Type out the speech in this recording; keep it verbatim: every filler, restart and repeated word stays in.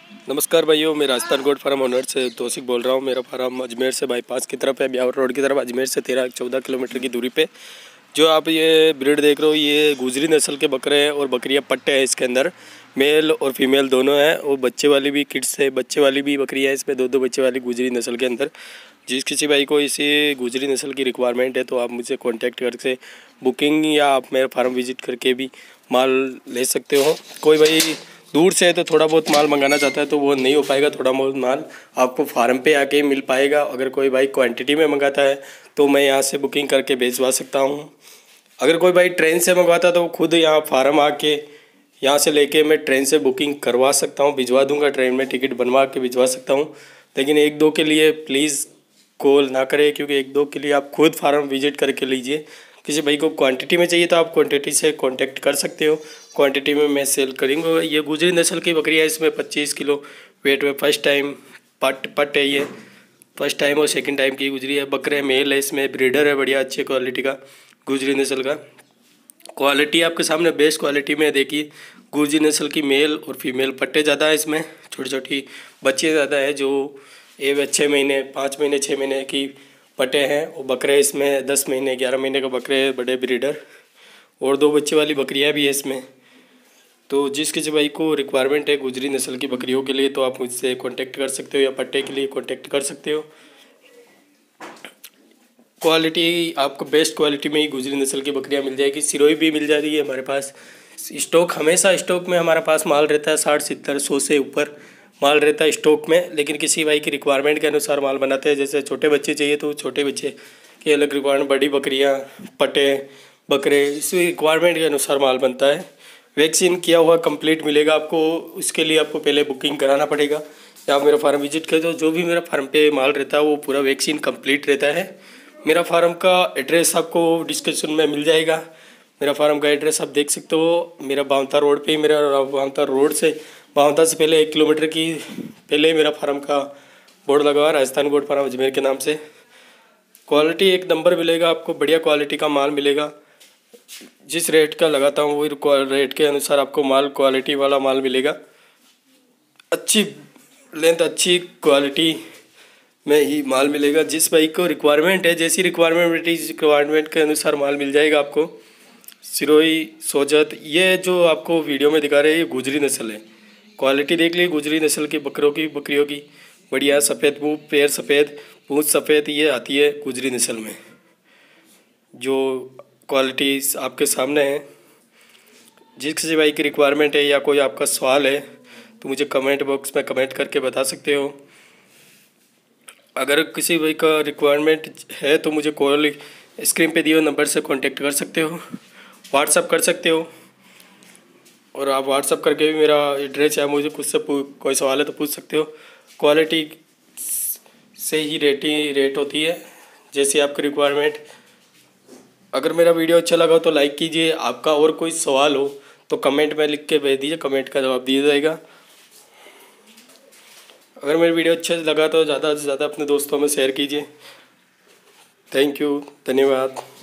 नमस्कार भाइयों, मैं राजस्थान गोट फार्म ओनर से तौसिक बोल रहा हूँ। मेरा फार्म अजमेर से बाईपास की तरफ है, ब्यावर रोड की तरफ, अजमेर से तेरह चौदह किलोमीटर की दूरी पे। जो आप ये ब्रीड देख रहे हो, ये गुजरी नस्ल के बकरे हैं और बकरियाँ पट्टे हैं। इसके अंदर मेल और फीमेल दोनों हैं, और बच्चे वाली भी किड्स है, बच्चे वाली भी बकरियाँ हैं। इसमें दो दो बच्चे वाली गुजरी नस्ल के अंदर। जिस किसी भाई को इसी गुजरी नस्ल की रिक्वायरमेंट है तो आप मुझसे कॉन्टैक्ट करके बुकिंग या आप मेरा फार्म विजिट करके भी माल ले सकते हो। कोई भाई दूर से है तो थोड़ा बहुत माल मंगाना चाहता है तो वो नहीं हो पाएगा, थोड़ा बहुत माल आपको फार्म पे आके मिल पाएगा। अगर कोई भाई क्वांटिटी में मंगाता है तो मैं यहाँ से बुकिंग करके भेजवा सकता हूँ। अगर कोई भाई ट्रेन से मंगवाता है तो खुद यहाँ फार्म आके यहाँ से लेके मैं ट्रेन से बुकिंग करवा सकता हूँ, भिजवा दूँगा, ट्रेन में टिकट बनवा के भिजवा सकता हूँ। लेकिन एक दो के लिए प्लीज़ कॉल ना करें, क्योंकि एक दो के लिए आप खुद फार्म विजिट करके लीजिए। किसी भाई को क्वांटिटी में चाहिए तो आप क्वांटिटी से कांटेक्ट कर सकते हो, क्वांटिटी में मैं सेल करूँगा। ये गुजरी नस्ल की बकरी है, इसमें पच्चीस किलो वेट में फर्स्ट टाइम पट पट है। ये फर्स्ट टाइम और सेकंड टाइम की गुजरी है। बकरे मेल है, इसमें ब्रीडर है बढ़िया अच्छी क्वालिटी का गुजरी नस्ल का। क्वालिटी आपके सामने बेस्ट क्वालिटी में देखिए। गुजरी नस्ल की मेल और फीमेल पट्टे ज़्यादा है, इसमें छोटी छोटी बच्चे ज़्यादा है। जो ये छः महीने पाँच महीने छः महीने की पटे हैं, और बकरे इसमें दस महीने ग्यारह महीने का बकरे बड़े ब्रीडर, और दो बच्चे वाली बकरियां भी है इसमें। तो जिस किसी भाई को रिक्वायरमेंट है गुजरी नस्ल की बकरियों के लिए तो आप मुझसे कांटेक्ट कर सकते हो, या पट्टे के लिए कांटेक्ट कर सकते हो। क्वालिटी आपको बेस्ट क्वालिटी में ही गुजरी नस्ल की बकरियां मिल जाएगी। सिरोही भी मिल जाती है हमारे पास। स्टॉक हमेशा स्टॉक में हमारे पास माल रहता है, साठ सत्तर सौ से ऊपर माल रहता है स्टॉक में। लेकिन किसी भाई की रिक्वायरमेंट के अनुसार माल बनाते हैं। जैसे छोटे बच्चे चाहिए तो छोटे बच्चे की अलग रिक्वायरमेंट, बड़ी बकरियाँ पटे बकरे इस रिक्वायरमेंट के अनुसार माल बनता है। वैक्सीन किया हुआ कंप्लीट मिलेगा आपको, उसके लिए आपको पहले बुकिंग कराना पड़ेगा। या आप मेरा फार्म विजिट करें तो जो भी मेरा फार्म पे माल रहता है वो पूरा वैक्सीन कंप्लीट रहता है। मेरा फार्म का एड्रेस आपको डिस्क्रिप्शन में मिल जाएगा। मेरा फार्म का एड्रेस आप देख सकते हो। मेरा बावंता रोड पे ही, मेरा बावंता रोड से बावंता से पहले एक किलोमीटर की पहले मेरा फार्म का बोर्ड लगा हुआ है, राजस्थान गोट फार्म अजमेर के नाम से। क्वालिटी एक नंबर मिलेगा आपको, बढ़िया क्वालिटी का माल मिलेगा। जिस रेट का लगाता हूँ वही रेट के अनुसार आपको माल क्वालिटी वाला माल मिलेगा। अच्छी लेंथ अच्छी क्वालिटी में ही माल मिलेगा। जिस भाई को रिक्वायरमेंट है, जैसी रिक्वायरमेंट रिक्वायरमेंट के अनुसार माल मिल जाएगा आपको। सिरोही सोजत ये जो आपको वीडियो में दिखा रहे हैं ये गुजरी नस्ल है। क्वालिटी देख लीजिए गुजरी नस्ल की बकरों की बकरियों की, बढ़िया सफ़ेद मुँह, पैर सफ़ेद, पूँछ सफ़ेद, ये आती है गुजरी नस्ल में। जो क्वालिटी आपके सामने है। जिस किसी भाई की रिक्वायरमेंट है या कोई आपका सवाल है तो मुझे कमेंट बॉक्स में कमेंट करके बता सकते हो। अगर किसी भाई का रिक्वायरमेंट है तो मुझे कॉल स्क्रीन पे दिए हुए नंबर से कांटेक्ट कर सकते हो, व्हाट्सअप कर सकते हो। और आप व्हाट्सअप करके भी मेरा एड्रेस या मुझे कुछ से कोई सवाल है तो पूछ सकते हो। क्वालिटी से ही रेटिंग रेट होती है, जैसी आपकी रिक्वायरमेंट। अगर मेरा वीडियो अच्छा लगा तो लाइक कीजिए। आपका और कोई सवाल हो तो कमेंट में लिख के भेज दीजिए, कमेंट का जवाब दिया जाएगा। अगर मेरा वीडियो अच्छा लगा तो ज़्यादा से ज़्यादा अपने दोस्तों में शेयर कीजिए। थैंक यू, धन्यवाद।